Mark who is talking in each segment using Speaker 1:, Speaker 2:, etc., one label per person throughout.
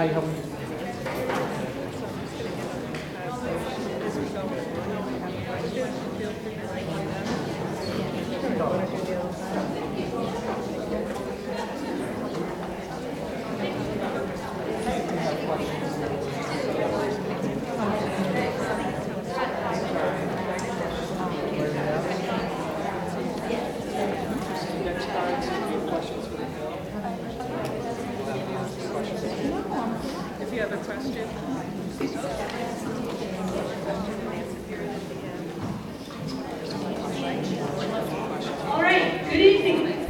Speaker 1: Hi, how are you?
Speaker 2: If you have a question.
Speaker 3: All right, good evening.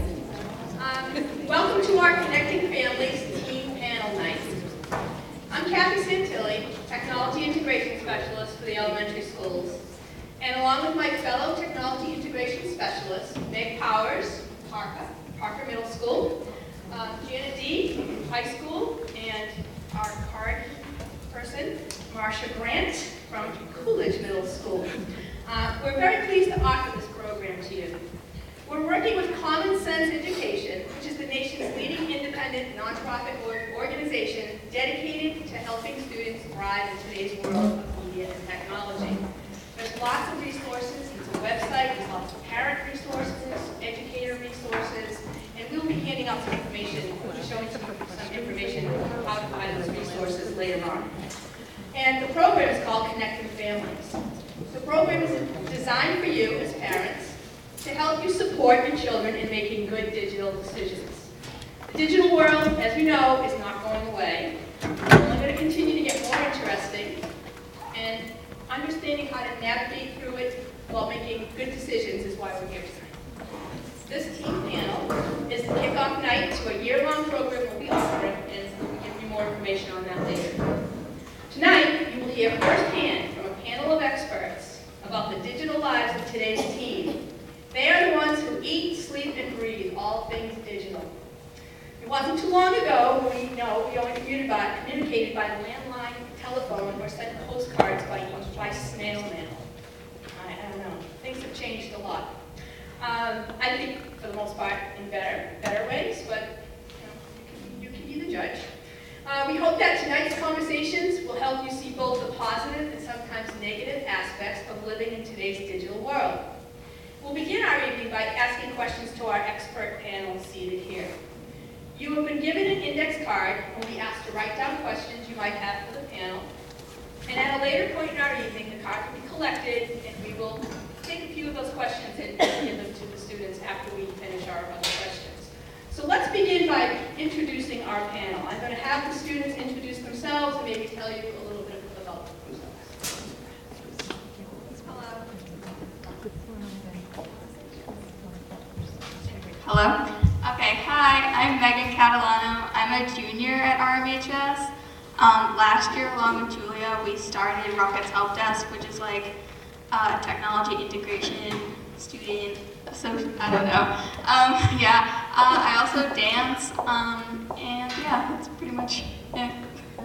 Speaker 3: Welcome to our Connecting Families Team Panel Night. I'm Kathy Santilli, Technology Integration Specialist for the elementary schools. And along with my fellow Technology Integration Specialists, Meg Powers, Parker Middle School, Janet D, High School, and our card person, Marsha Grant from Coolidge Middle School. We're very pleased to offer this program to you. We're working with Common Sense Education, which is the nation's leading independent nonprofit organization dedicated to helping students thrive in today's world of media and technology. There's lots of resources. It's a website. There's lots of parent resources, educator resources, and we'll be handing out some information, showing some information on how to find those resources later on. And the program is called Connecting Families. The program is designed for you as parents to help you support your children in making good digital decisions. The digital world, as we know, is not going away. It's only going to continue to get more interesting, and understanding how to navigate through it while making good decisions is why we're here tonight. This team panel is the kickoff night to a year-long program we'll be offering, and we'll give you more information on that later. Tonight, you will hear firsthand from a panel of experts about the digital lives of today's teen. They are the ones who eat, sleep, and breathe all things digital. It wasn't too long ago when we only communicated by landline telephone or sent postcards by snail mail. I don't know. Things have changed a lot. I think, for the most part, in better ways, but you can be the judge. We hope that tonight's conversations will help you see both the positive and sometimes negative aspects of living in today's digital world. We'll begin our evening by asking questions to our expert panel seated here. You have been given an index card and will be asked to write down questions you might have for the panel. And at a later point in our evening, the card will be collected and we will take a few of those questions and give them to the students after we finish our other questions. So let's begin by introducing our panel. I'm going to have the students introduce themselves and maybe tell you a little bit about themselves.
Speaker 4: Hello. Okay, hi, I'm Megan Catalano. I'm a junior at RMHS. Last year, along with Julia, we started Rockets Help Desk, which is like technology integration student, so I don't know. I also dance, and yeah, that's pretty much it.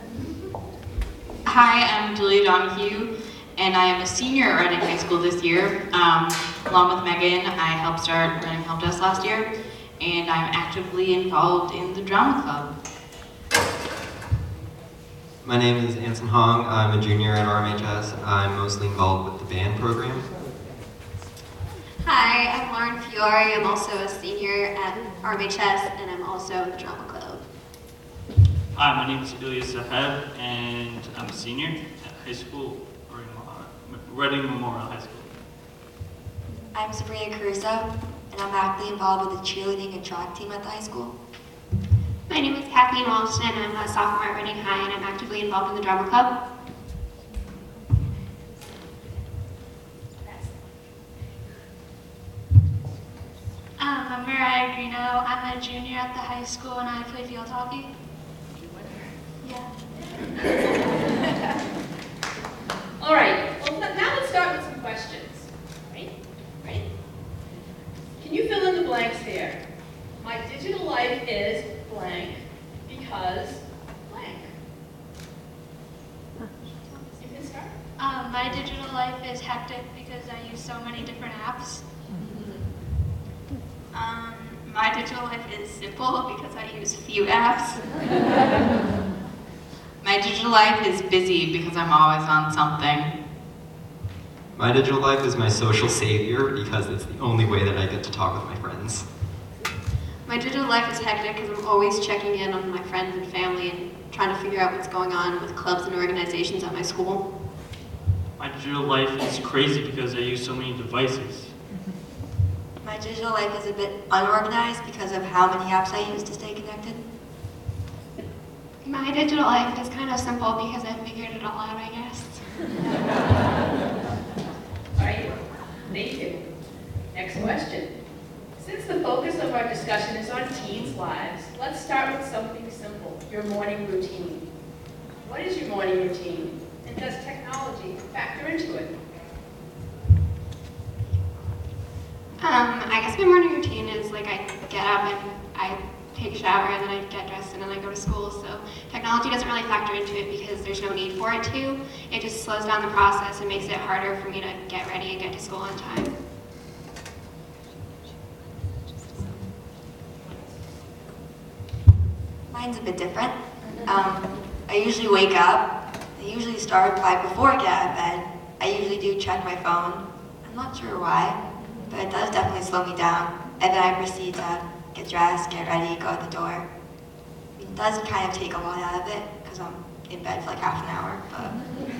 Speaker 5: Hi, I'm Julia Donahue, and I am a senior at Reading High School this year. Along with Megan, I helped start Reading Help Desk last year, and I'm actively involved in the drama club.
Speaker 6: My name is Anson Hong. I'm a junior at RMHS. I'm mostly involved with the band program.
Speaker 7: Hi, I'm Lauren Fiore. I'm also a senior at RMHS, and I'm also in the drama club.
Speaker 8: Hi, my name is Ilyas Saheb, and I'm a senior at high school, Reading Memorial High School.
Speaker 9: I'm Sabrina Caruso, and I'm actively involved with the cheerleading and track team at the high school.
Speaker 10: My name is Kathleen Walston, and I'm a sophomore at Reading High, and I'm actively involved in the drama club.
Speaker 11: I'm Mariah Greeno. I'm a junior at the high school, and I play field hockey. Yeah.
Speaker 3: All right, well, now let's start with some questions. Right? Can you fill in the blanks here? My digital life is blank because blank. You can start.
Speaker 11: My digital life is hectic because I use so many different apps.
Speaker 4: My digital life is simple because I use few apps.
Speaker 5: My digital life is busy because I'm always on something.
Speaker 6: My digital life is my social savior because it's the only way that I get to talk with my friends.
Speaker 7: My digital life is hectic because I'm always checking in on my friends and family and trying to figure out what's going on with clubs and organizations at my school.
Speaker 8: My digital life is crazy because I use so many devices.
Speaker 9: My digital life is a bit unorganized because of how many apps I use to stay connected.
Speaker 10: My digital life is kind of simple because I figured it all out, I guess.
Speaker 3: All right, thank you. Next question. Since the focus of our discussion is on teens' lives, let's start with something simple, your morning routine. What is your morning routine, and does technology factor into it?
Speaker 10: I guess my morning routine is like I get up and I take a shower and then I get dressed and then I go to school. So technology doesn't really factor into it because there's no need for it to. It just slows down the process and makes it harder for me to get ready and get to school on time.
Speaker 9: Mine's a bit different. I usually wake up. I usually start by before I get out of bed. I usually do check my phone. I'm not sure why, but it does definitely slow me down. And then I proceed to get dressed, get ready, go out the door. It does kind of take a lot out of it because I'm in bed for like half an hour, but.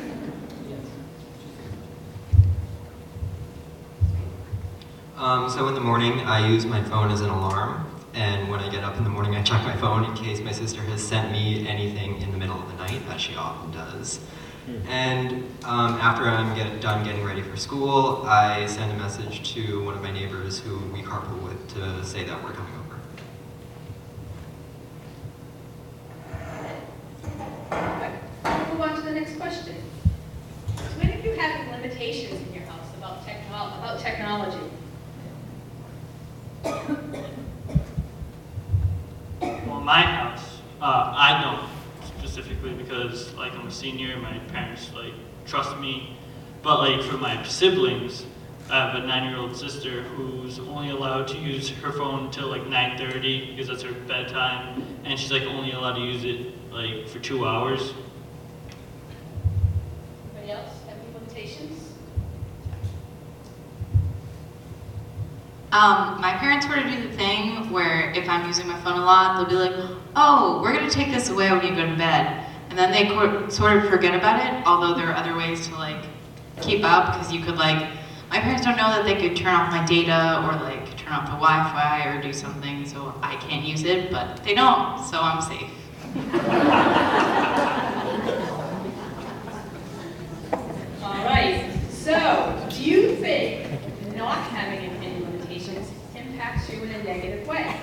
Speaker 6: So in the morning, I use my phone as an alarm. And when I get up in the morning, I check my phone in case my sister has sent me anything in the middle of the night, as she often does. And after I'm done getting ready for school, I send a message to one of my neighbors who we carpool with to say that we're coming over.
Speaker 3: We'll move on to the next question. Do any of you have any limitations in your house about technology?
Speaker 8: Well, in my house, I don't specifically because like I'm a senior, my parents like trust me. But like for my siblings, I have a 9-year-old sister who's only allowed to use her phone until like 9:30 because that's her bedtime, and she's like only allowed to use it like for 2 hours.
Speaker 3: Anybody else have any limitations?
Speaker 5: My parents were to do the thing where if I'm using my phone a lot, they'll be like, oh, we're going to take this away when you go to bed. And then they sort of forget about it, although there are other ways to like keep up, because you could like, my parents don't know that they could turn off my data or like turn off the Wi-Fi or do something, so I can't use it, but they don't, so I'm safe.
Speaker 3: All right, so do you think not having any limitations impacts you in a negative way?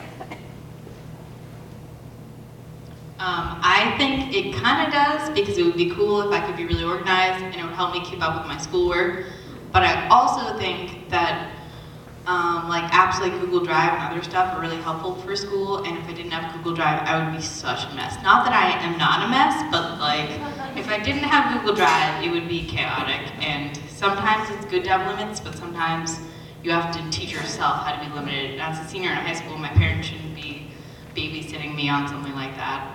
Speaker 5: I think it kind of does, because it would be cool if I could be really organized and it would help me keep up with my schoolwork. But I also think that like apps like Google Drive and other stuff are really helpful for school, and if I didn't have Google Drive, I would be such a mess. Not that I am not a mess, but like if I didn't have Google Drive, it would be chaotic, and sometimes it's good to have limits, but sometimes you have to teach yourself how to be limited. As a senior in high school, my parents shouldn't be babysitting me on something like that.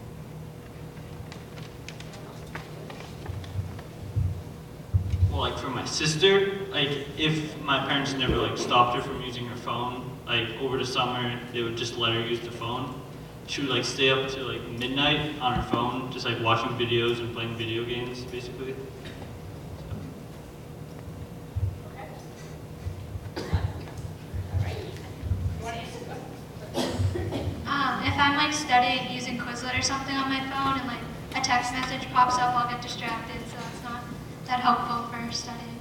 Speaker 8: Well, like for my sister, like if my parents never like stopped her from using her phone, like over the summer, they would just let her use the phone. She would like stay up to like midnight on her phone, just like watching videos and playing video games, basically.
Speaker 11: If I'm like studying using Quizlet or something on my phone and like a text message pops up, I'll get distracted, so it's not that helpful for studying.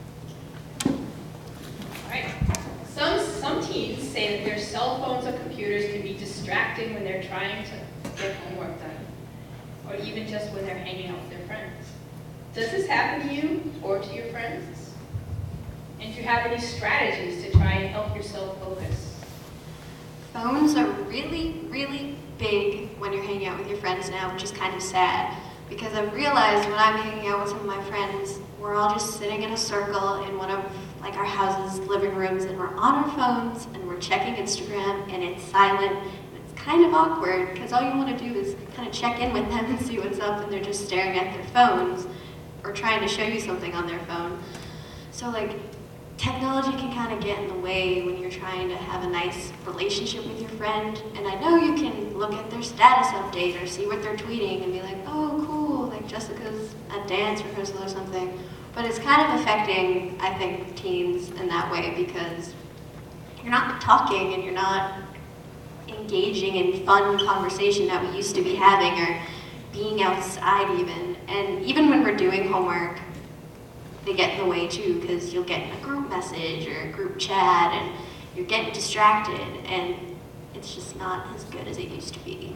Speaker 3: All right. Some teens say that their cell phones or computers can be distracting when they're trying to get homework done, or even just when they're hanging out with their friends. Does this happen to you or to your friends? And do you have any strategies to try and help yourself focus?
Speaker 7: Phones are really, really big when you're hanging out with your friends now, which is kind of sad. Because I've realized when I'm hanging out with some of my friends, we're all just sitting in a circle in one of like our house's living rooms, and we're on our phones and we're checking Instagram, and it's silent, and it's kind of awkward because all you want to do is kind kind of check in with them and see what's up, and they're just staring at their phones or trying to show you something on their phone. So like, technology can kind of get in the way when you're trying to have a nice relationship with your friend. And I know you can look at their status update or see what they're tweeting and be like, oh cool, like Jessica's at dance rehearsal or something. But it's kind of affecting, I think, teens in that way, because you're not talking and you're not engaging in fun conversation that we used to be having, or being outside even. And even when we're doing homework, they get in the way too, because you'll get a group message or a group chat and you're getting distracted, and it's just not as good as it used to be.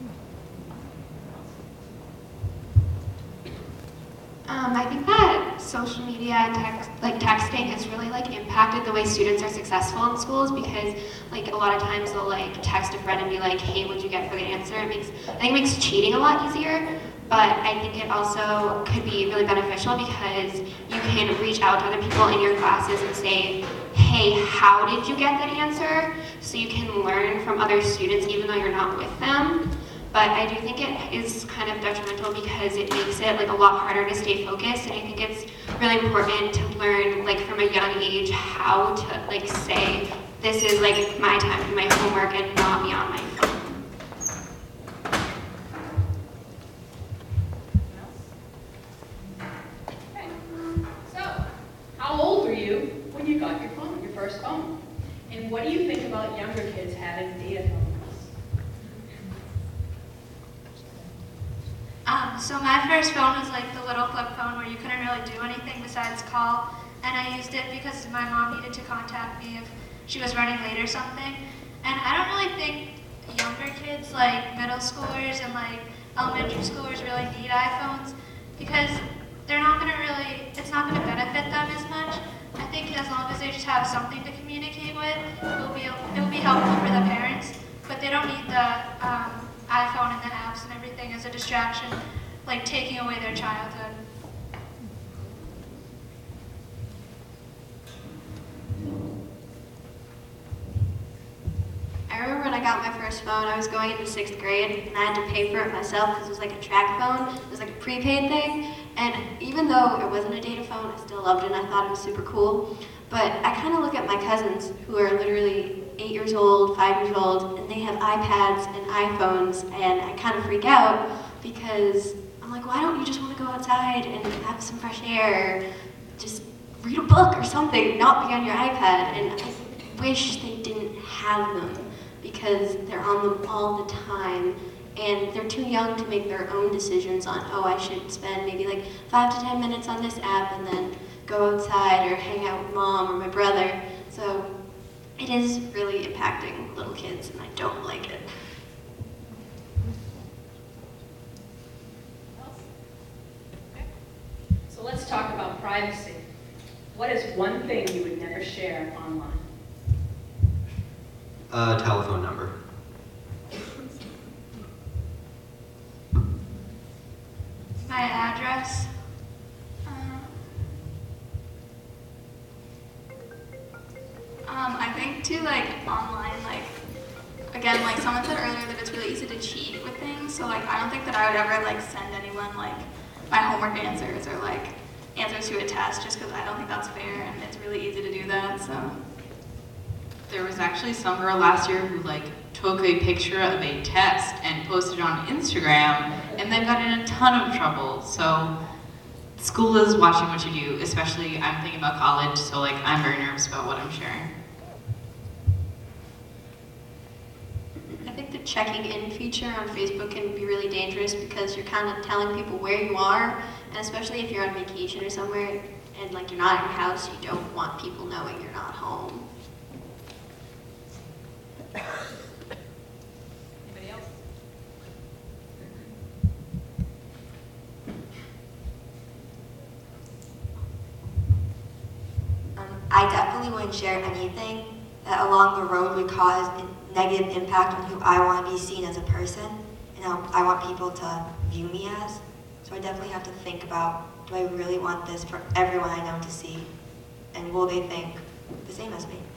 Speaker 10: I think that social media and texting has really impacted the way students are successful in schools, because a lot of times they'll text a friend and be like, hey, what'd you get for the answer? I think it makes cheating a lot easier, but I think it also could be really beneficial because you can reach out to other people in your classes and say, hey, how did you get that answer? So you can learn from other students even though you're not with them. But I do think it is kind of detrimental because it makes it a lot harder to stay focused, and I think it's really important to learn from a young age how to say, this is my time to do my homework and not be on my phone.
Speaker 3: Okay. So, how old were you when you got your phone, your first phone? And what do you think about younger kids having data phones?
Speaker 11: So my first phone was the little flip phone where you couldn't really do anything besides call, and I used it because my mom needed to contact me if she was running late or something. And I don't really think younger kids, middle schoolers and elementary schoolers, really need iPhones, because they're not going to really, it's not going to benefit them as much. I think as long as they just have something to communicate with, it will be helpful for the parents, but they don't need the iPhone and the apps and everything as a distraction, taking away their childhood.
Speaker 7: I remember when I got my first phone, I was going into 6th grade, and I had to pay for it myself because it was a track phone. It was a prepaid thing, and even though it wasn't a data phone, I still loved it, and I thought it was super cool. But I kind of look at my cousins, who are literally 8 years old, 5 years old, and they have iPads and iPhones, and I kind of freak out because I'm like, why don't you just want to go outside and have some fresh air, or just read a book or something, not be on your iPad? And I wish they didn't have them, because they're on them all the time, and they're too young to make their own decisions on, oh, I should spend maybe 5 to 10 minutes on this app and then go outside or hang out with mom or my brother. So it is really impacting little kids, and I don't like it.
Speaker 3: Okay. So let's talk about privacy. What is one thing you would never share online?
Speaker 6: A telephone number.
Speaker 11: My address.
Speaker 4: I think too, online, again, someone said earlier that it's really easy to cheat with things, so I don't think that I would ever send anyone my homework answers or answers to a test, just because I don't think that's fair, and it's really easy to do that. So
Speaker 5: There was actually some girl last year who took a picture of a test and posted it on Instagram, and then got in a ton of trouble. So school is watching what you do, especially I'm thinking about college, so I'm very nervous about what I'm sharing.
Speaker 7: I think the checking in feature on Facebook can be really dangerous, because you're kind of telling people where you are, and especially if you're on vacation or somewhere and you're not at your house, you don't want people knowing you're not home.
Speaker 3: Anybody else?
Speaker 9: I definitely wouldn't share anything that along the road would cause a negative impact on who I want to be seen as a person and how I want people to view me as. So I definitely have to think about, do I really want this for everyone I know to see? And will they think the same as me?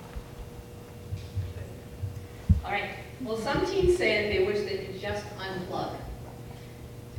Speaker 3: All right. Well, some teens say that they wish they could just unplug.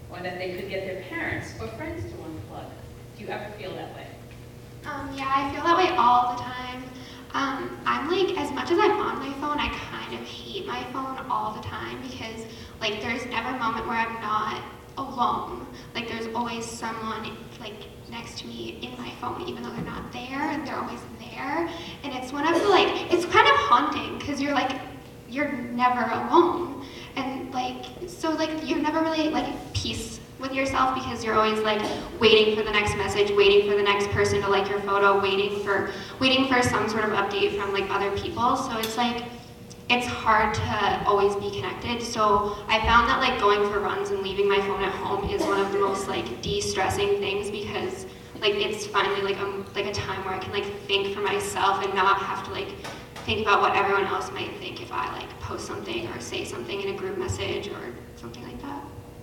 Speaker 3: or that they could get their parents or friends to unplug. Do you ever feel that way?
Speaker 10: Yeah, I feel that way all the time. I'm like, as much as I'm on my phone, I kind of hate my phone all the time because like there's never a moment where I'm not alone. Like there's always someone like next to me in my phone, even though they're not there, and they're always there. And it's one of the like, it's kind of haunting because you're like, you're never alone. And like, so like you're never really like at peace with yourself because you're always like waiting for the next message, waiting for the next person to like your photo, waiting for some sort of update from like other people. So it's like, it's hard to always be connected. So I found that like going for runs and leaving my phone at home is one of the most like de-stressing things because like it's finally like a time where I can like think for myself and not have to like think about what everyone else might think if I like post something or say something in a group message or something like that.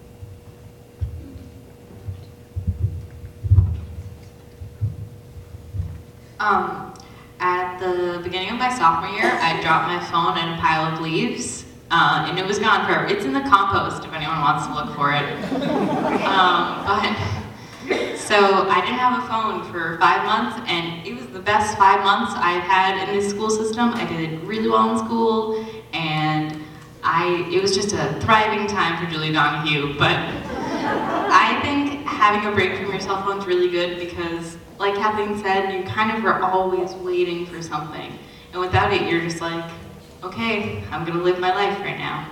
Speaker 5: At the beginning of my sophomore year, I dropped my phone in a pile of leaves, and it was gone forever. It's in the compost if anyone wants to look for it. So I didn't have a phone for 5 months, and it was the best 5 months I've had in this school system. I did really well in school, and it was just a thriving time for Julie Donahue. But I think having a break from your cell phone is really good because, like Kathleen said, you kind of are always waiting for something. And without it, you're just like, okay, I'm gonna live my life right now.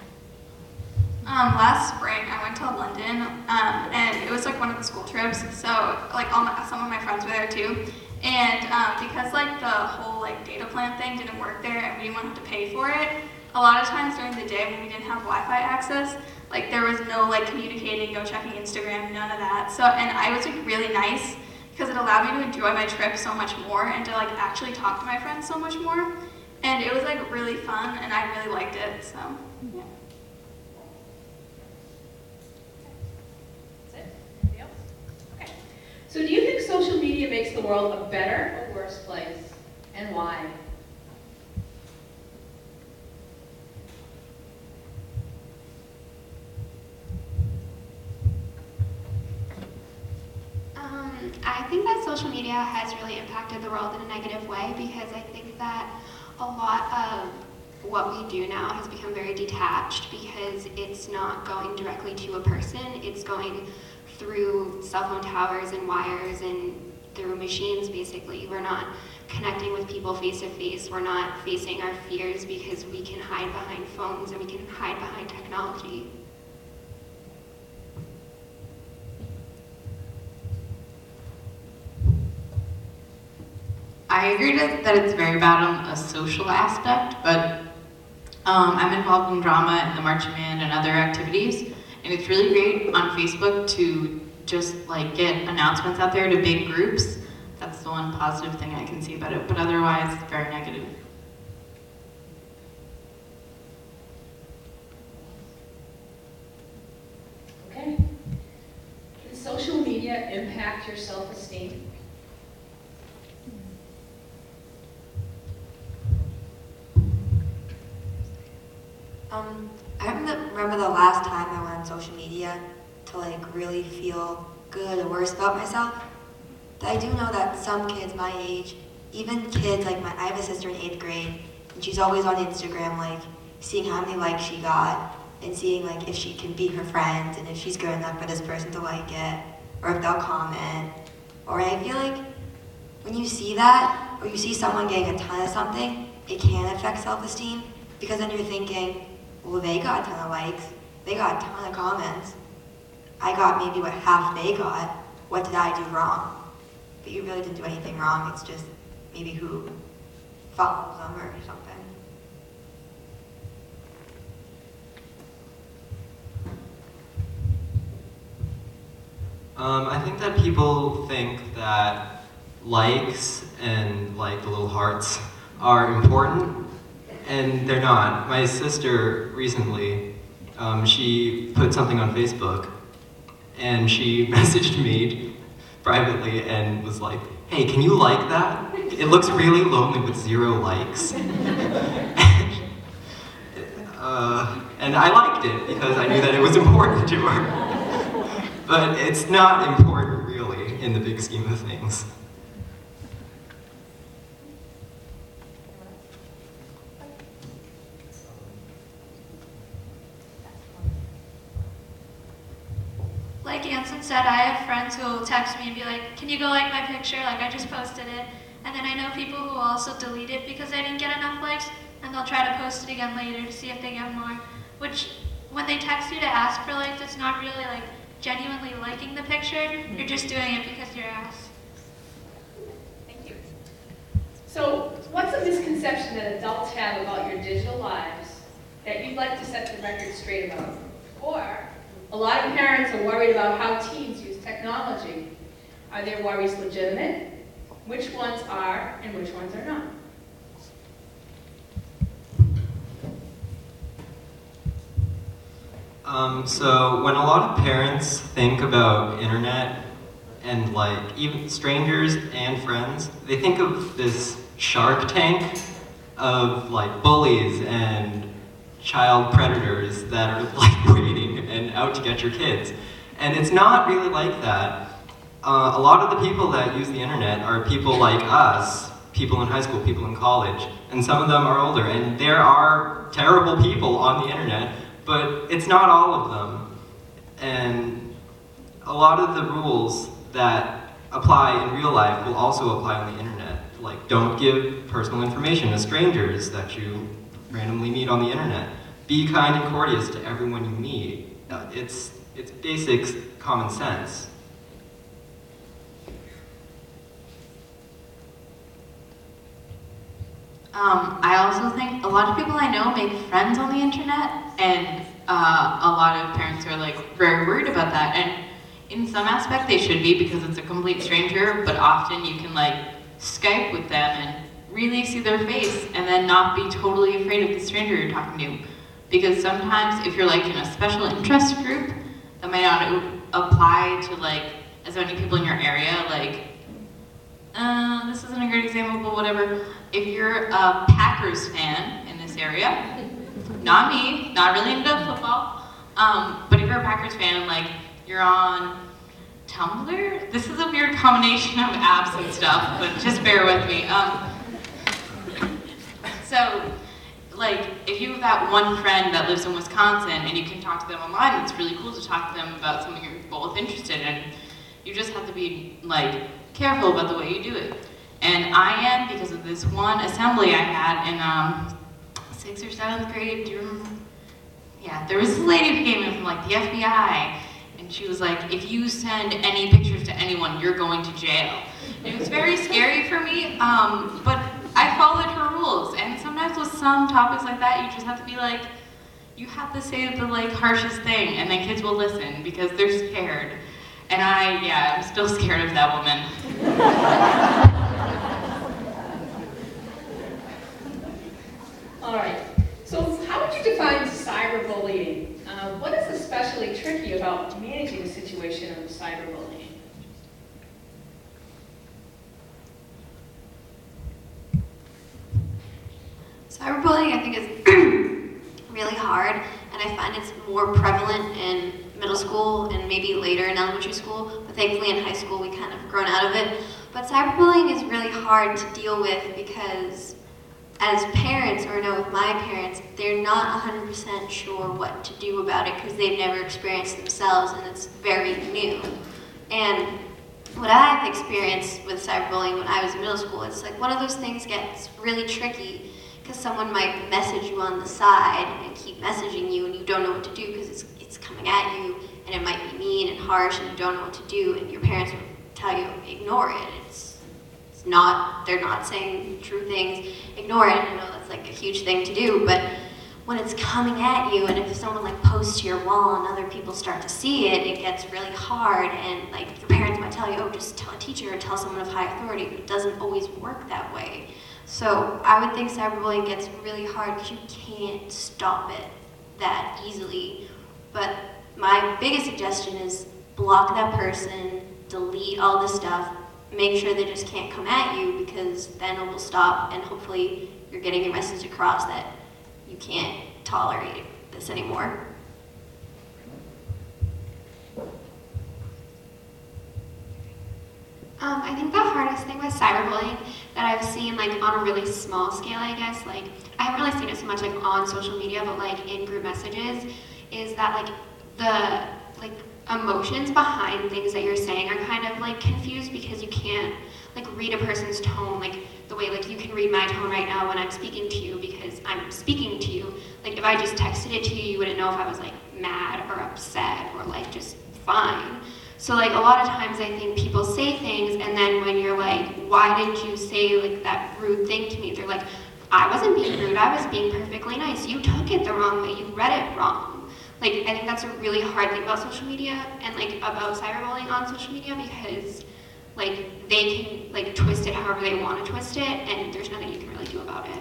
Speaker 4: Last spring, I went to London, and it was like one of the school trips, so like some of my friends were there too. And because like the whole like data plan thing didn't work there and we didn't want to have to pay for it, a lot of times during the day when we didn't have Wi-Fi access, like there was no like communicating, no checking Instagram, none of that. So, and I was like really nice because it allowed me to enjoy my trip so much more and to like actually talk to my friends so much more. And it was like really fun and I really liked it, so yeah.
Speaker 3: That's it? Anything else? Okay. So do you think social media makes the world a better or worse place? And why?
Speaker 10: I think that social media has really impacted the world in a negative way because I think that a lot of what we do now has become very detached because it's not going directly to a person, it's going through cell phone towers and wires and through machines basically. We're not connecting with people face to face, we're not facing our fears because we can hide behind phones and we can hide behind technology.
Speaker 5: I agree that it's very bad on a social aspect, but I'm involved in drama and the marching band and other activities, and it's really great on Facebook to just like get announcements out there to big groups. That's the one positive thing I can see about it, but otherwise it's very negative.
Speaker 3: Okay. Can social media impact your self-esteem?
Speaker 9: I remember the last time I went on social media to like really feel good or worse about myself. But I do know that some kids my age, even kids like I have a sister in 8th grade, and she's always on Instagram like seeing how many likes she got and seeing like if she can beat her friends and if she's good enough for this person to like it or if they'll comment. Or I feel like when you see that or you see someone getting a ton of something, it can affect self-esteem because then you're thinking, well, they got a ton of likes, they got a ton of comments. I got maybe what half they got. What did I do wrong? But you really didn't do anything wrong. It's just maybe who follows them or something.
Speaker 6: I think that people think that likes and like the little hearts are important, and they're not. My sister recently, she put something on Facebook, and she messaged me privately and was like, hey, can you like that? It looks really lonely with 0 likes. And I liked it because I knew that it was important to her. but it's not important really in the big scheme of things.
Speaker 11: Like Anson said, I have friends who will text me and be like, can you go like my picture? Like I just posted it. And then I know people who will also delete it because they didn't get enough likes, and they'll try to post it again later to see if they get more. Which, when they text you to ask for likes, it's not really like genuinely liking the picture. You're just doing it because you're asked.
Speaker 3: Thank you. So, what's a misconception that adults have about your digital lives that you'd like to set the record straight about? Or, a lot of parents are worried about how teens use technology. Are their worries legitimate? Which ones are and which ones are not?
Speaker 6: So when a lot of parents think about internet and like even strangers and friends, they think of this Shark Tank of like bullies and child predators that are like waiting and out to get your kids. And it's not really like that. A lot of the people that use the internet are people like us, people in high school, people in college, and some of them are older. And there are terrible people on the internet, but it's not all of them. And a lot of the rules that apply in real life will also apply on the internet. Like, don't give personal information to strangers that you randomly meet on the internet. Be kind and courteous to everyone you meet. It's basic common sense.
Speaker 5: I also think a lot of people I know make friends on the internet, and a lot of parents are like very worried about that. And in some aspect they should be, because it's a complete stranger, but often you can like Skype with them and really see their face and then not be totally afraid of the stranger you're talking to. Because sometimes if you're like in a special interest group, that might not apply to like as many people in your area. Like, this isn't a great example, but whatever. If you're a Packers fan in this area, not me, not really into football, but if you're a Packers fan and like you're on Tumblr, this is a weird combination of apps and stuff, but just bear with me. So, like, if you have that one friend that lives in Wisconsin and you can talk to them online, it's really cool to talk to them about something you're both interested in. You just have to be, like, careful about the way you do it. And I am, because of this one assembly I had in 6th or 7th grade. Do you remember? Yeah, there was this lady who came in from like the FBI, and she was like, if you send any pictures to anyone, you're going to jail. And it was very scary for me, but I followed her rules. And sometimes with some topics like that, you just have to be like, you have to say the like harshest thing, and then kids will listen because they're scared. And I'm still scared of that woman.
Speaker 3: All right, so how would you define cyberbullying? What is especially tricky about managing a situation of cyberbullying?
Speaker 7: Cyberbullying, I think, is really hard, and I find it's more prevalent in middle school and maybe later in elementary school, but thankfully in high school we kind of grown out of it. But cyberbullying is really hard to deal with because as parents, or no, with my parents, they're not 100% sure what to do about it because they've never experienced themselves and it's very new. And what I've experienced with cyberbullying when I was in middle school, it's like one of those things gets really tricky because someone might message you on the side and keep messaging you and you don't know what to do because it's coming at you and it might be mean and harsh and you don't know what to do, and your parents would tell you, ignore it. They're not saying true things, ignore it. I know that's like a huge thing to do, but when it's coming at you and if someone like posts to your wall and other people start to see it, it gets really hard, and like your parents might tell you, oh, just tell a teacher or tell someone of high authority, but it doesn't always work that way. So I would think cyberbullying gets really hard because you can't stop it that easily. But my biggest suggestion is block that person, delete all the stuff, make sure they just can't come at you, because then it will stop and hopefully you're getting your message across that you can't tolerate this anymore.
Speaker 10: I think the hardest thing with cyberbullying that I've seen, like on a really small scale, I guess, like I haven't really seen it so much like on social media, but like in group messages, is that like the emotions behind things that you're saying are kind of like confused because you can't like read a person's tone like the way like you can read my tone right now when I'm speaking to you because I'm speaking to you. Like if I just texted it to you, you wouldn't know if I was like mad or upset or like just fine. So like a lot of times I think people say things and then when you're like, why did you say like that rude thing to me? They're like, I wasn't being rude, I was being perfectly nice. You took it the wrong way, you read it wrong. Like I think that's a really hard thing about social media and like about cyberbullying on social media because like they can like twist it however they want to twist it and there's nothing you can really do about it.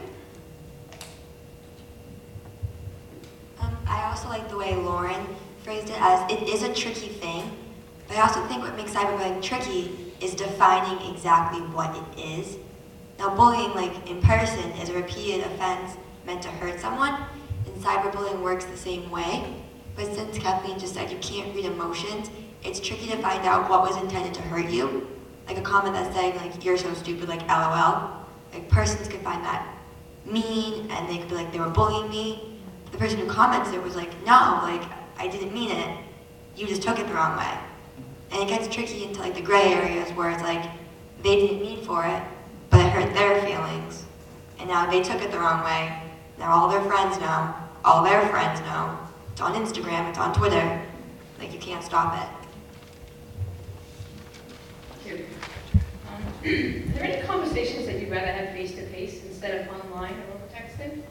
Speaker 9: I also like the way Lauren phrased it as it is a tricky thing, but I also think what makes cyberbullying tricky is defining exactly what it is. Now bullying like in person is a repeated offense meant to hurt someone, and cyberbullying works the same way. But since Kathleen just said you can't read emotions, it's tricky to find out what was intended to hurt you. Like a comment that's saying like, you're so stupid, like LOL. Like persons could find that mean and they could be like, they were bullying me. The person who comments it was like, no, like I didn't mean it. You just took it the wrong way. And it gets tricky into like the gray areas where it's like, they didn't mean for it, but it hurt their feelings. And now they took it the wrong way. Now all their friends know, all their friends know. It's on Instagram, it's on Twitter. Like you can't stop it.
Speaker 3: Are there any conversations that you'd rather have face-to-face instead of online or over texting?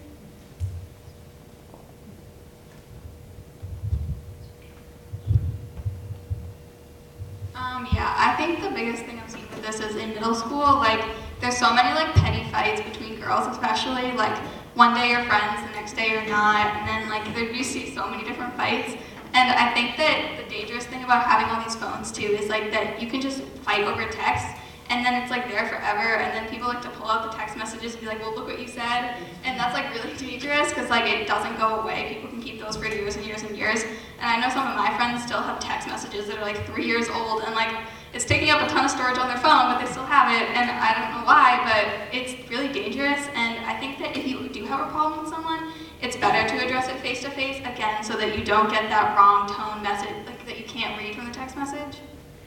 Speaker 4: Yeah, I think the biggest thing I've seen with this is in middle school, like, there's so many, like, petty fights between girls especially, like, one day you're friends, the next day you're not, and then, like, you see so many different fights, and I think that the dangerous thing about having all these phones, too, is, like, that you can just fight over text, and then it's, like, there forever, and then people like to pull out the text messages and be like, well, look what you said, and that's, like, really dangerous, because, like, it doesn't go away. People can keep those for years and years and years, and I know some of my friends still have text messages that are, like, 3 years old, and, like, it's taking up a ton of storage on their phone, but they still have it, and I don't know why, but it's really dangerous, and I think that if you do have a problem with someone, it's better to address it face-to-face, again, so that you don't get that wrong tone message, like, that you can't read from the text message.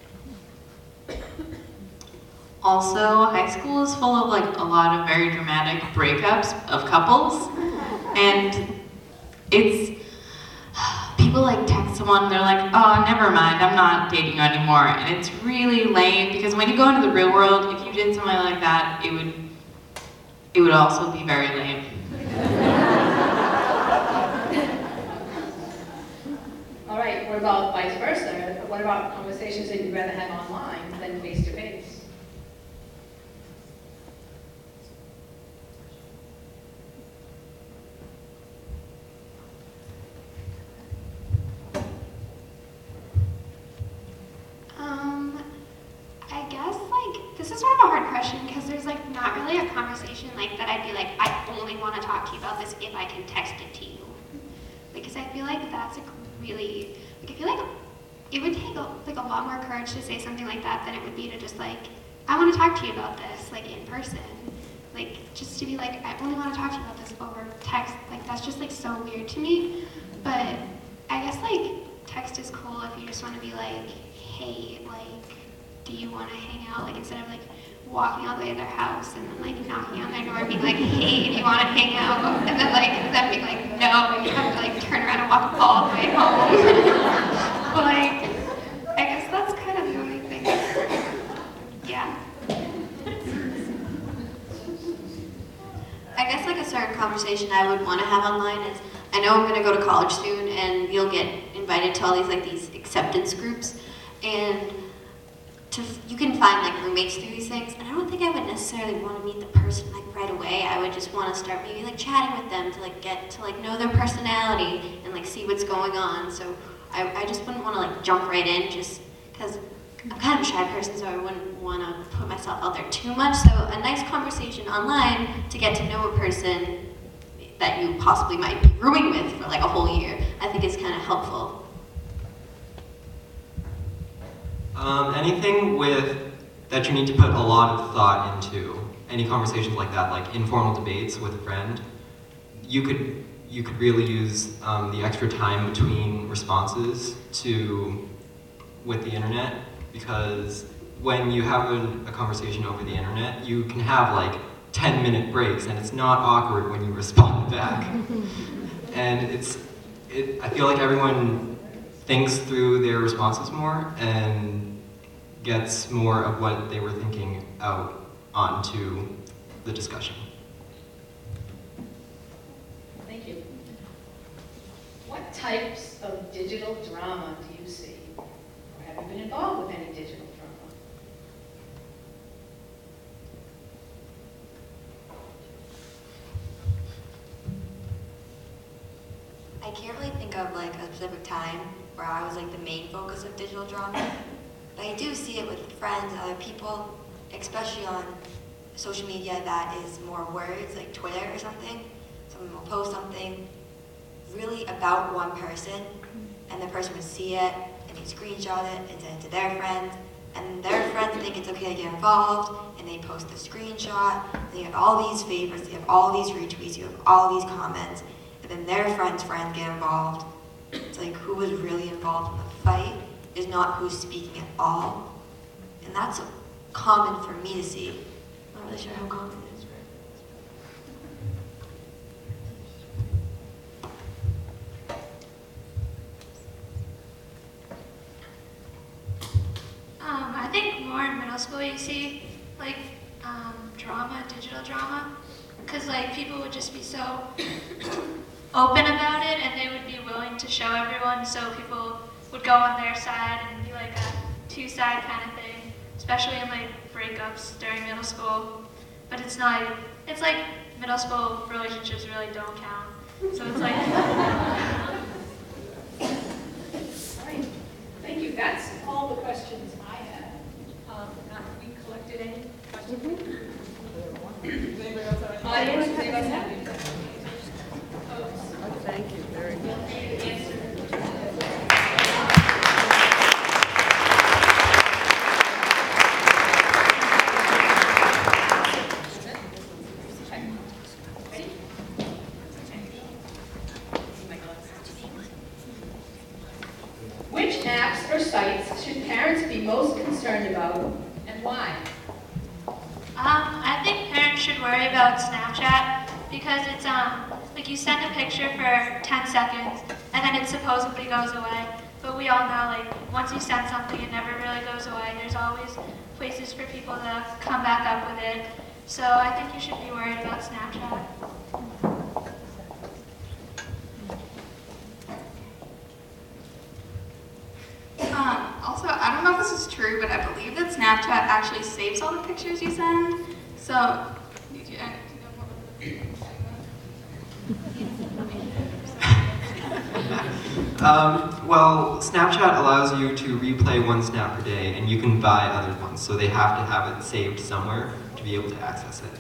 Speaker 5: Also, high school is full of like a lot of very dramatic breakups of couples, and it's people like text someone, they're like, oh, never mind, I'm not dating you anymore, and it's really lame because when you go into the real world, if you did something like that, it would also be very lame.
Speaker 3: All right, what about vice versa? What about conversations that you'd rather have online than face-to-face?
Speaker 10: I guess like this is sort of a hard question because there's like not really a conversation like that I'd be like, I only want to talk to you about this if I can text it to you. Because I feel like that's like really, like I feel like it would take like a lot more courage to say something like that than it would be to just like, I want to talk to you about this like in person. Like just to be like, I only want to talk to you about this over text, like that's just like so weird to me. But I guess like text is cool if you just want to be like, hey, like, do you want to hang out? Like instead of like walking all the way to their house and then like knocking on their door and being like, hey, do you want to hang out? And then being like, no, and you have to like turn around and walk all the way home. But like, I guess that's kind of the only thing. Yeah.
Speaker 7: I guess like a certain conversation I would want to have online is, I know I'm going to go to college soon and you'll get invited to all these acceptance groups, and you can find like roommates through these things, and I don't think I would necessarily want to meet the person like right away. I would just want to start maybe like chatting with them to like get to like know their personality and like see what's going on. So I just wouldn't want to like jump right in just because I'm kind of a shy person, so I wouldn't want to put myself out there too much. So a nice conversation online to get to know a person that you possibly might be rooming with for like a whole year, I think is kind of helpful.
Speaker 6: Anything with that you need to put a lot of thought into any conversations like that, like informal debates with a friend. You could really use the extra time between responses with the internet, because when you have a conversation over the internet, you can have like 10-minute breaks, and it's not awkward when you respond back. And I feel like everyone thinks through their responses more and gets more of what they were thinking out onto the discussion.
Speaker 3: Thank you. What types of digital drama do you see? Or have you been involved with any digital drama?
Speaker 9: I can't really think of like a specific time where I was like the main focus of digital drama, but I do see it with friends and other people, especially on social media that is more words, like Twitter or something. Someone will post something really about one person, and the person would see it, and they screenshot it and send it to their friends, and their friends think it's okay to get involved, and they post the screenshot, and you have all these favorites, you have all these retweets, you have all these comments, and then their friends' friends get involved. It's like who was really involved in the fight is not who's speaking at all. And that's common for me to see. I'm not really sure how common it is.
Speaker 11: I think more in middle school you see like drama, digital drama, because like people would just be so open about it, and they would be willing to show everyone, so people would go on their side and be like a two-side kind of thing, especially in like breakups during middle school. But it's not, it's like middle school relationships really don't count. So it's like...
Speaker 3: All right, thank you. That's all the questions I had. Have we collected any questions? Does anybody else have any? Audience, does anybody have any questions?
Speaker 1: Thank you very much.
Speaker 3: Which apps or sites should parents be most concerned about, and why?
Speaker 11: I think parents should worry about Snapchat because it's like you send a picture for 10 seconds and then it supposedly goes away. But we all know like once you send something it never really goes away. There's always places for people to come back up with it. So I think you should be worried about Snapchat.
Speaker 4: Also, I don't know if this is true, but I believe that Snapchat actually saves all the pictures you send. So,
Speaker 6: well, Snapchat allows you to replay one snap per day, and you can buy other ones, so they have to have it saved somewhere to be able to access it.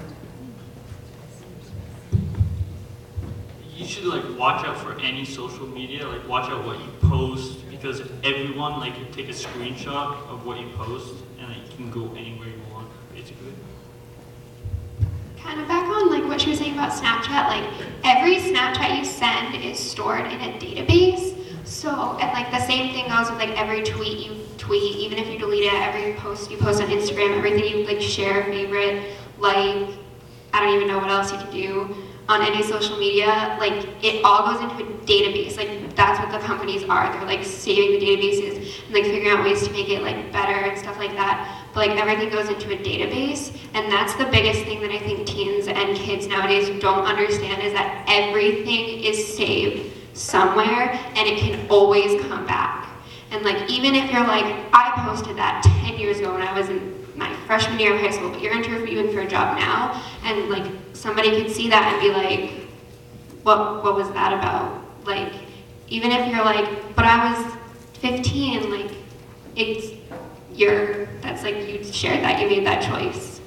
Speaker 8: You should like watch out for any social media, like watch out what you post, because everyone like can take a screenshot of what you post and it can go anywhere you want, basically.
Speaker 10: Kind of back on like what you were saying about Snapchat, like every Snapchat you send is stored in a database. So, and like the same thing goes with like every tweet you tweet, even if you delete it, every post you post on Instagram, everything you like share, favorite, like, I don't even know what else you can do on any social media, like it all goes into a database. Like that's what the companies are. They're like saving the databases and like figuring out ways to make it like better and stuff like that. But like everything goes into a database, and that's the biggest thing that I think teens and kids nowadays don't understand, is that everything is saved somewhere and it can always come back. And like even if you're like, I posted that 10 years ago when I was in my freshman year of high school, but you're interviewing for a job now, and like somebody could see that and be like, what was that about? Like, even if you're like, but I was 15, like, that's like, you shared that, you made that choice.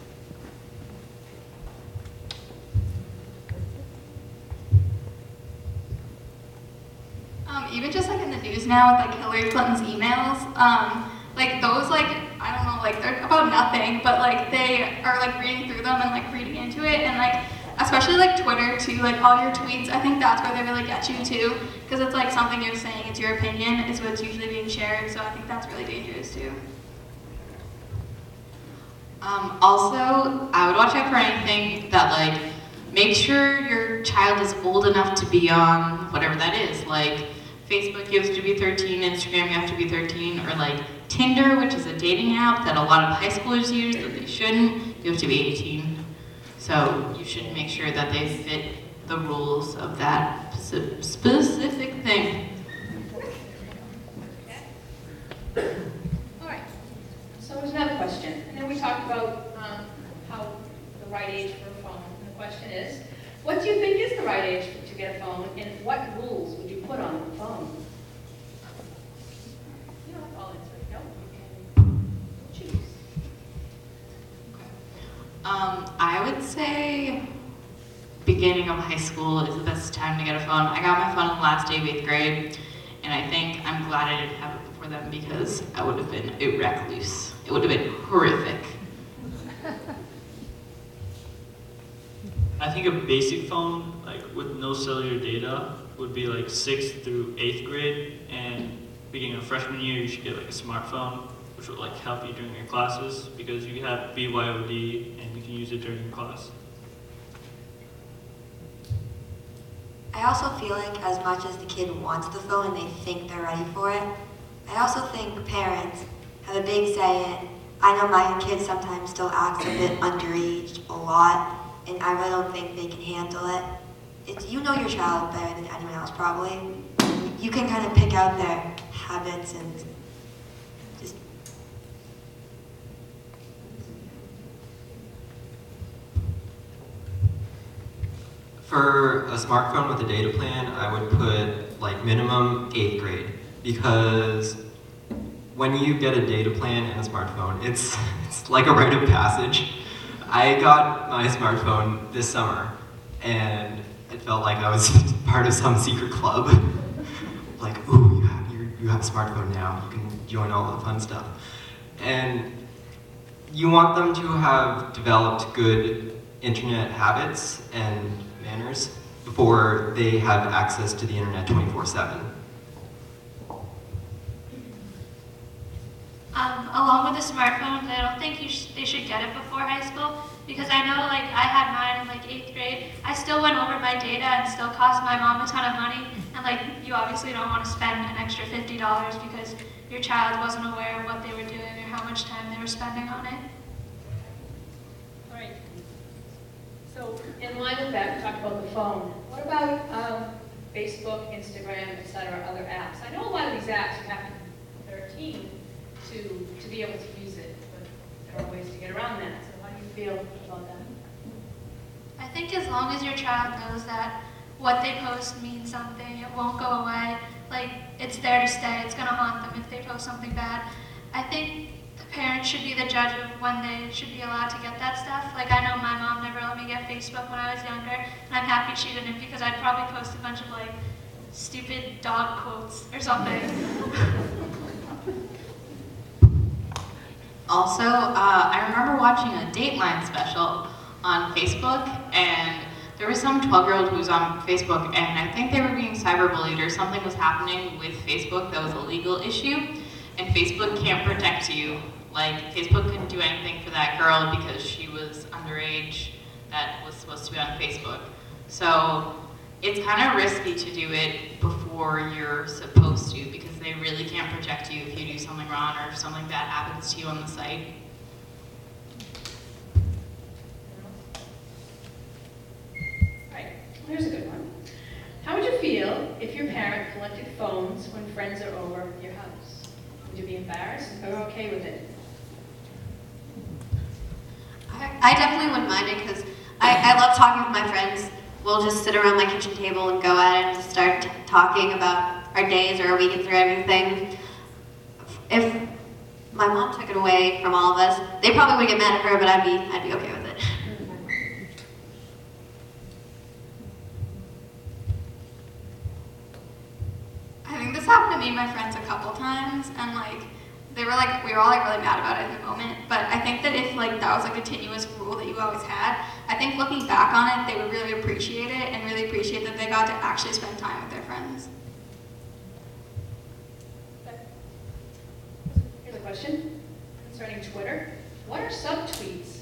Speaker 4: even just like in the news now with like Hillary Clinton's emails, like those like, I don't know, like they're about nothing, but like they are like reading through them and like reading into it, and like especially like Twitter too, like all your tweets, I think that's where they really get you too, because it's like something you're saying, it's your opinion, is what's usually being shared, so I think that's really dangerous too.
Speaker 5: Also, I would watch out for anything that like, make sure your child is old enough to be on whatever that is, like Facebook, you have to be 13, Instagram, you have to be 13, or like Tinder, which is a dating app that a lot of high schoolers use that they shouldn't, you have to be 18. So you should make sure that they fit the rules of that specific thing.
Speaker 3: All right. So there's another question. And then we talked about how the right age for a phone. And the question is, what do you think is the right age to get a phone, and what rules would you put on the phone? You don't have to all answer it. No, you can choose.
Speaker 5: I would say beginning of high school is the best time to get a phone. I got my phone on the last day of 8th grade, and I think I'm glad I didn't have it before then because I would have been a recluse. It would have been horrific.
Speaker 8: I think a basic phone, like with no cellular data, would be like 6th through 8th grade, and beginning of freshman year, you should get like a smartphone, which will like help you during your classes because you have BYOD and you can use it during your class.
Speaker 9: I also feel like as much as the kid wants the phone and they think they're ready for it, I also think parents have a big say in it. I know my kid sometimes still acts a bit underage a lot, and I really don't think they can handle it. You know your child better than anyone else probably. You can kind of pick out their habits and just...
Speaker 6: For a smartphone with a data plan, I would put like minimum 8th grade, because when you get a data plan and a smartphone, it's like a rite of passage. I got my smartphone this summer, and it felt like I was part of some secret club. Like, ooh, you have a smartphone now, you can join all the fun stuff. And you want them to have developed good internet habits and manners before they have access to the internet 24/7.
Speaker 11: Along with the smartphones, I don't think they should get it before high school, because I know like I had mine in like 8th grade. I still went over my data and still cost my mom a ton of money, and like you obviously don't want to spend an extra $50 because your child wasn't aware of what they were doing or how much time they were spending on it.
Speaker 3: All right. So in line with that, we talked about the phone. What about Facebook, Instagram, etc., other apps? I know a lot of these apps you have to be 13 to be able to use it, but there are ways to get around that. So how do you feel about that?
Speaker 11: I think as long as your child knows that what they post means something, it won't go away. Like, it's there to stay. It's going to haunt them if they post something bad. I think the parents should be the judge of when they should be allowed to get that stuff. Like, I know my mom never let me get Facebook when I was younger, and I'm happy she didn't, because I'd probably post a bunch of, like, stupid dog quotes or something.
Speaker 5: Also, I remember watching a Dateline special on Facebook, and there was some 12-year-old who was on Facebook, and I think they were being cyberbullied or something was happening with Facebook that was a legal issue, and Facebook can't protect you. Like, Facebook couldn't do anything for that girl because she was underage that was supposed to be on Facebook. So it's kind of risky to do it before you're supposed to, because they really can't protect you if you do something wrong or if something bad happens to you on the site.
Speaker 3: Right. Here's a good one. How would you feel if your parent collected phones when friends are over at your house? Would you be embarrassed or okay with it?
Speaker 7: I definitely wouldn't mind it, because I love talking with my friends. We'll just sit around my kitchen table and go at it and just start talking about our days or our weekends or everything. If my mom took it away from all of us, they probably would get mad at her, but I'd be okay with it.
Speaker 4: I think this happened to me and my friends a couple times, and like, we were all like really mad about it in the moment, but I think that if like that was a continuous rule that you always had, I think looking back on it, they would really appreciate it and really appreciate that they got to actually spend time with their friends.
Speaker 3: Here's a question concerning Twitter. What are subtweets?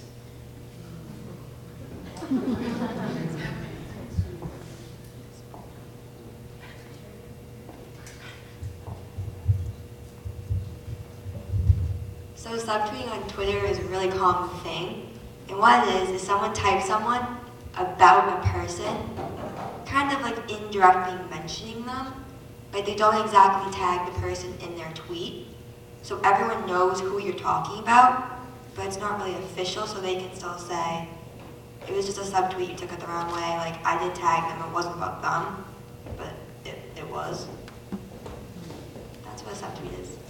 Speaker 9: So subtweeting on Twitter is a really common thing. And what it is someone types someone about a person, kind of like indirectly mentioning them, but they don't exactly tag the person in their tweet. So everyone knows who you're talking about, but it's not really official, so they can still say, it was just a subtweet, you took it the wrong way, like I did tag them, it wasn't about them, but it was. That's what a subtweet is.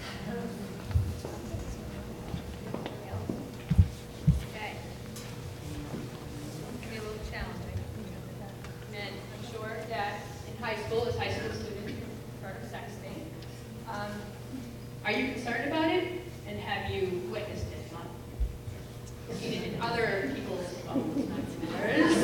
Speaker 3: Okay. Can be a little challenging. And I'm sure that in high school, as high school students, you've heard of sexting. Are you concerned about it? And have you witnessed it? Not seen it in other people's phones, not yours.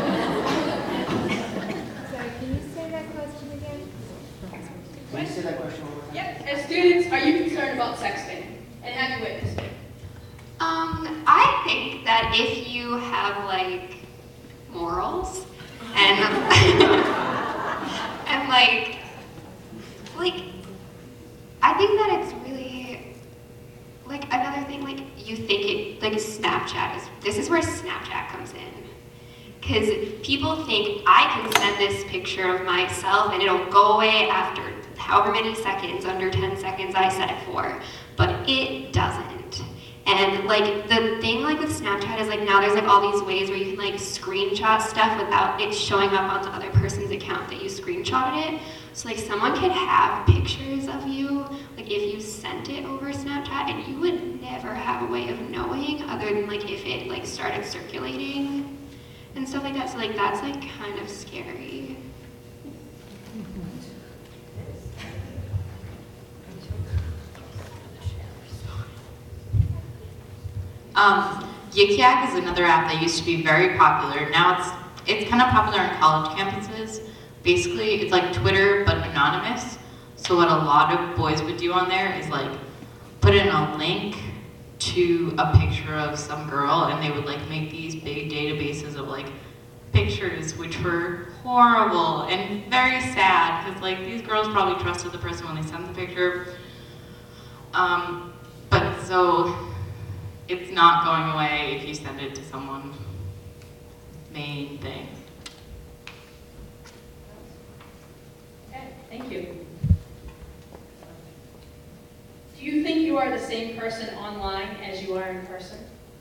Speaker 1: Sorry, can you say that question again?
Speaker 2: Can you say that question one more time?
Speaker 3: Yep. As students, are you concerned about sexting? And have you witnessed it?
Speaker 10: I think that if you have like morals and and like I think that it's really like another thing, like you think it like Snapchat this is where Snapchat comes in. Because people think I can send this picture of myself and it'll go away after however many seconds, under 10 seconds I set it for, but it doesn't. And like the thing like with Snapchat is like now there's like all these ways where you can like screenshot stuff without it showing up on the other person's account that you screenshotted it. So like someone could have pictures of you, like if you sent it over Snapchat, and you would never have a way of knowing other than like if it like started circulating and stuff like that. So like that's like kind of scary.
Speaker 5: Yik Yak is another app that used to be very popular. Now it's kind of popular on college campuses. Basically, it's like Twitter but anonymous. So what a lot of boys would do on there is like put in a link to a picture of some girl, and they would like make these big databases of like pictures, which were horrible and very sad because like these girls probably trusted the person when they sent the picture. But so it's not going away if you send it to someone. Main thing.
Speaker 3: Okay, thank you. Do you think you are the same person online as you are in person?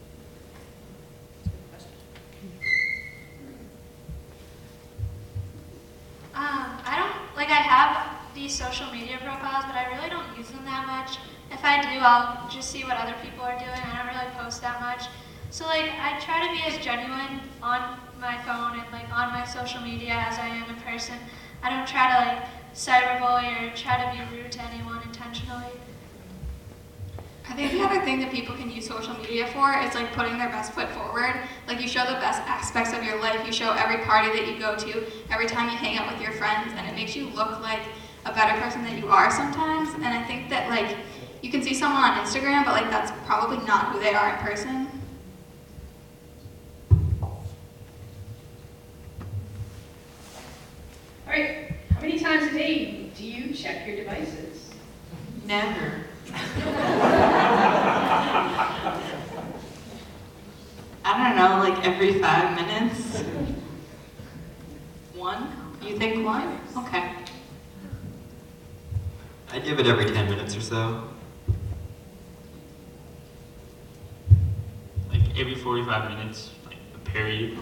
Speaker 11: I have these social media profiles, but I really don't use them that much. If I do, I'll just see what other people are doing. I don't really post that much. So like, I try to be as genuine on my phone and like on my social media as I am in person. I don't try to like cyberbully or try to be rude to anyone intentionally.
Speaker 4: I think the other thing that people can use social media for is like putting their best foot forward. Like you show the best aspects of your life. You show every party that you go to, every time you hang out with your friends, and it makes you look like a better person than you are sometimes. And I think that like you can see someone on Instagram, but like that's probably not who they are in person.
Speaker 3: All right, how many times a day do you check your devices?
Speaker 5: Never. I don't know, like every 5 minutes. One? You think one? Okay.
Speaker 6: I give it every 10 minutes or so.
Speaker 8: Like every 45 minutes, like a period.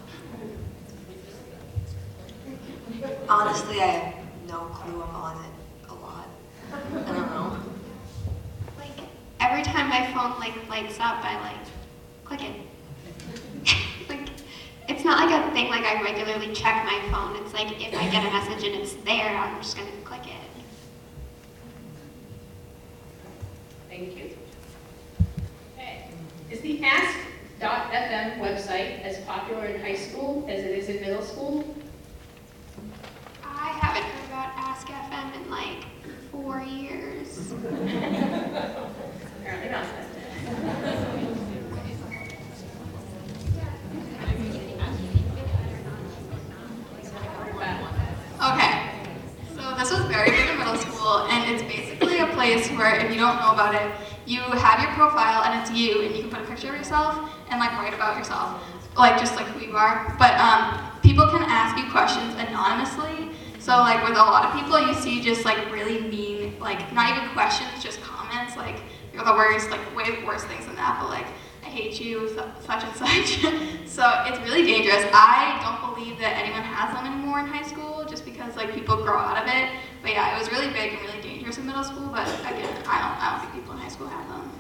Speaker 9: Honestly, I have no clue. I'm on it a lot. I don't know.
Speaker 10: Like every time my phone like lights up, I like click it. Like it's not like a thing like I regularly check my phone. It's like if I get a message and it's there, I'm just gonna click it.
Speaker 3: Thank you. Okay. Is the Ask.fm website as popular in high school as it is in middle school?
Speaker 10: I haven't heard about Ask FM in like 4 years.
Speaker 3: Apparently not.
Speaker 4: Okay, so this was very big in middle school, and it's basically a place where, if you don't know about it, you have your profile and it's you, and you can put a picture of yourself and like write about yourself, like just like who you are. But people can ask you questions anonymously. So like with a lot of people, you see just like really mean, like not even questions, just comments, like you're the worst, like way worse things than that, but like I hate you, such and such. So it's really dangerous. I don't believe that anyone has them anymore in high school, just because like people grow out of it. But yeah, it was really big and really dangerous in middle school. But again, I don't think people in high school have them.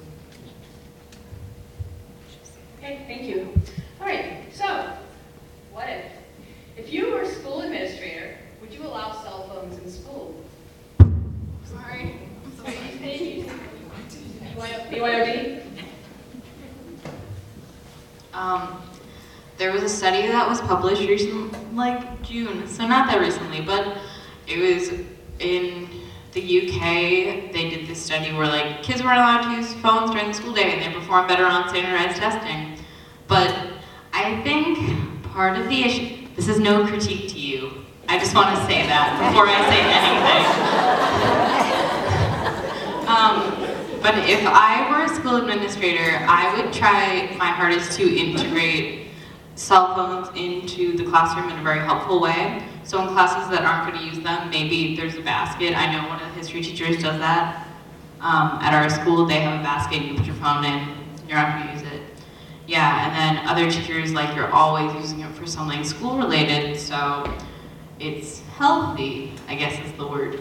Speaker 3: Okay, thank you. All right, so what if you were a school administrator, would you allow cell phones in school?
Speaker 4: Sorry.
Speaker 3: BYOD?
Speaker 5: There was a study that was published recently, like June, so not that recently, but it was in the UK. They did this study where like kids weren't allowed to use phones during the school day and they performed better on standardized testing. But I think part of the issue, this is no critique to you, I just want to say that before I say anything. But if I were a school administrator, I would try my hardest to integrate cell phones into the classroom in a very helpful way. So in classes that aren't going to use them, maybe there's a basket. I know one of the history teachers does that. At our school, they have a basket, you put your phone in, you're not going to use it. Yeah, and then other teachers, like you're always using it for something school related, so it's healthy, I guess is the word.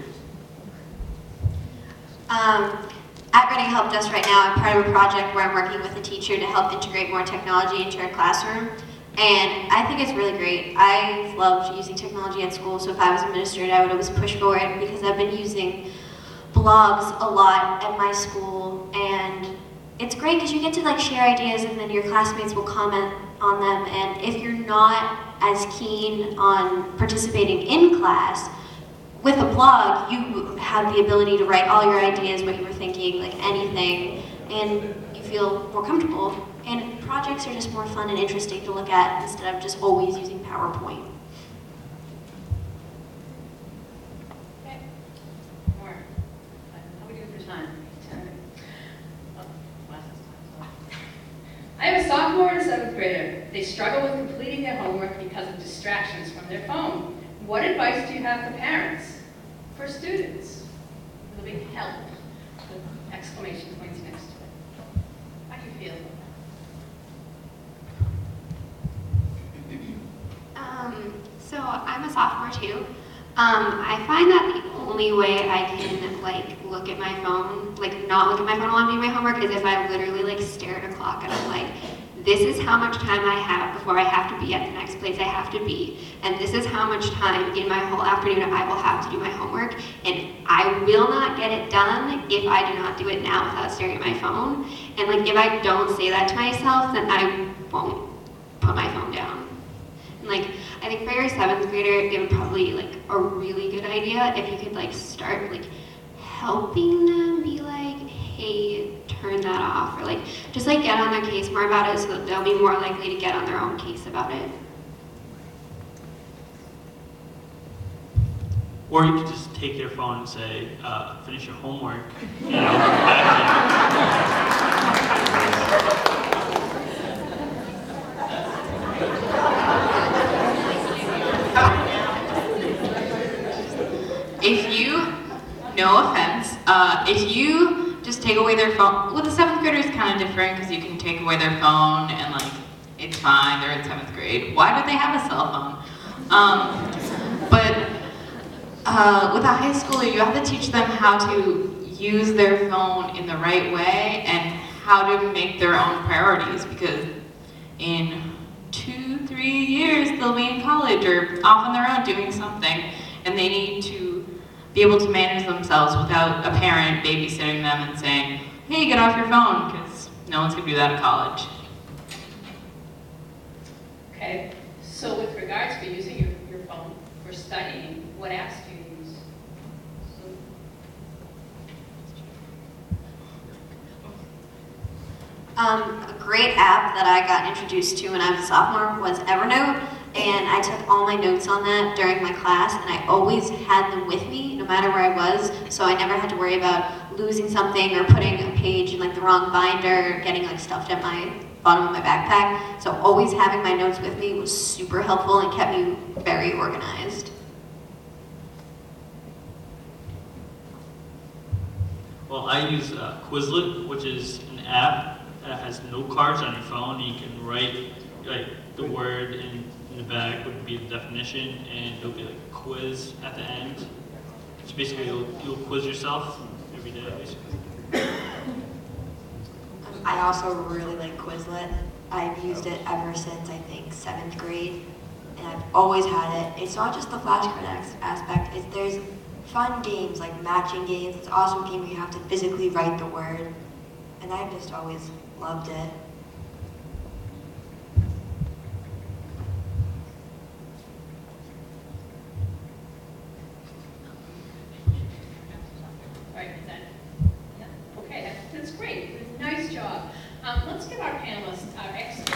Speaker 7: At Reading Help Desk right now, I'm part of a project where I'm working with a teacher to help integrate more technology into our classroom. And I think it's really great. I've loved using technology at school, so if I was an administrator, I would always push for it because I've been using blogs a lot at my school, and it's great because you get to like share ideas and then your classmates will comment on them, and if you're not as keen on participating in class, with a blog, you have the ability to write all your ideas, what you were thinking, like anything, and you feel more comfortable. And projects are just more fun and interesting to look at instead of just always using PowerPoint.
Speaker 3: Okay. More. How are we doing for time? 10 minutes. I have a sophomore and a 7th grader. They struggle with completing their homework because of distractions from their phone. What advice do you have for parents, for students? With a big help, with exclamation points next to it. How do you feel?
Speaker 10: So I'm a sophomore too. I find that the only way I can like look at my phone, like not look at my phone while I'm doing my homework, is if I literally like stare at a clock and I'm like, this is how much time I have before I have to be at the next place I have to be. And this is how much time in my whole afternoon I will have to do my homework. And I will not get it done if I do not do it now without staring at my phone. And like if I don't say that to myself, then I won't put my phone down. And like I think for your 7th grader, it would probably like a really good idea if you could like start like helping them be like, hey, turn that off, or like just like get on their case more about it so that they'll be more likely to get on their own case about it.
Speaker 8: Or you could just take their phone and say, finish your homework, you know, back
Speaker 5: If you, no offense, if you just take away their phone, well the 7th grader is kind of different because you can take away their phone and like, it's fine, they're in 7th grade. Why do they have a cell phone? But with a high schooler, you have to teach them how to use their phone in the right way and how to make their own priorities, because in 2-3 years they'll be in college or off on their own doing something, and they need to be able to manage themselves without a parent babysitting them and saying, hey, get off your phone, because no one's going to do that in college.
Speaker 3: Okay, so with regards to using your phone for studying, what apps do you use?
Speaker 7: A great app that I got introduced to when I was a sophomore was Evernote, and I took all my notes on that during my class, and I always had them with me no matter where I was, so I never had to worry about losing something or putting a page in like the wrong binder or getting like stuffed at my bottom of my backpack. So always having my notes with me was super helpful and kept me very organized.
Speaker 8: Well, I use Quizlet, which is an app that has note cards on your phone. You can write like the word in the back would be the definition, and it'll be like a quiz at the end. So basically, you'll quiz yourself every day, basically.
Speaker 9: I also really like Quizlet. I've used it ever since, I think, 7th grade, and I've always had it. It's not just the flashcard aspect. There's fun games like matching games. It's also a game where you have to physically write the word, and I've just always loved it.
Speaker 3: Right, yeah. Okay, that's great. Nice job. Let's give our panelists our experts.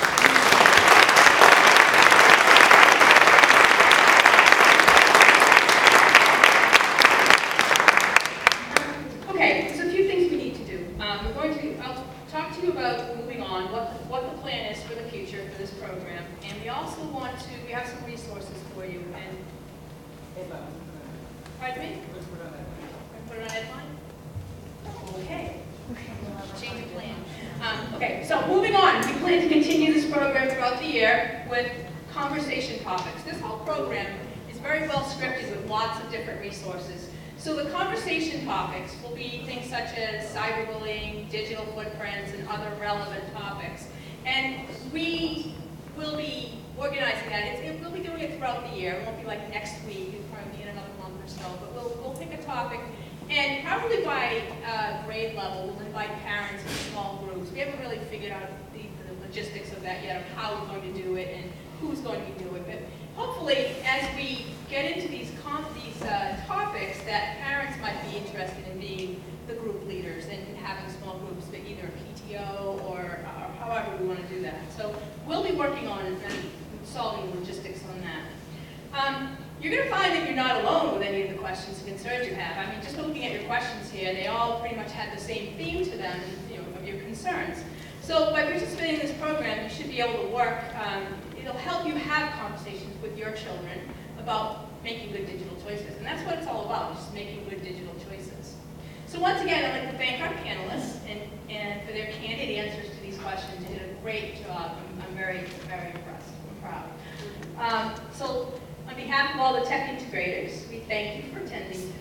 Speaker 3: Okay, there's a few things we need to do. I'll talk to you about moving on, what the plan is for the future for this program, and we also we have some resources for you. And pardon me? Put it on headline? Okay. Change of plan. Okay, so moving on. We plan to continue this program throughout the year with conversation topics. This whole program is very well scripted with lots of different resources. So the conversation topics will be things such as cyberbullying, digital footprints, and other relevant topics. And we will be organizing that. We'll be doing it throughout the year. It won't be like next week. It'll probably be in another month or so. But we'll pick a topic. And probably by grade level, we'll invite parents in small groups. We haven't really figured out the logistics of that yet, of how we're going to do it and who's going to do it. But hopefully, as we get into these topics, that parents might be interested in being the group leaders and having small groups, but either a PTO or however we want to do that. So we'll be working on solving the logistics on that. You're going to find that you're not alone with any of the questions and concerns you have. I mean, just looking at your questions here, they all pretty much had the same theme to them, of your concerns. So by participating in this program, you should be able to work. It'll help you have conversations with your children about making good digital choices. And that's what it's all about, just making good digital choices. So once again, I'd like to thank our panelists and for their candid answers to these questions. They did a great job. I'm very, very impressed. I'm proud. So on behalf of all the tech integrators, we thank you for attending tonight.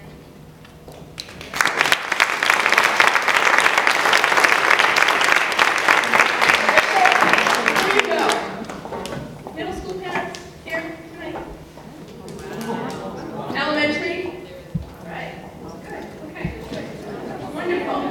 Speaker 3: Here you go. Middle school parents here tonight. Elementary. All right. Good. Okay. Good. Wonderful.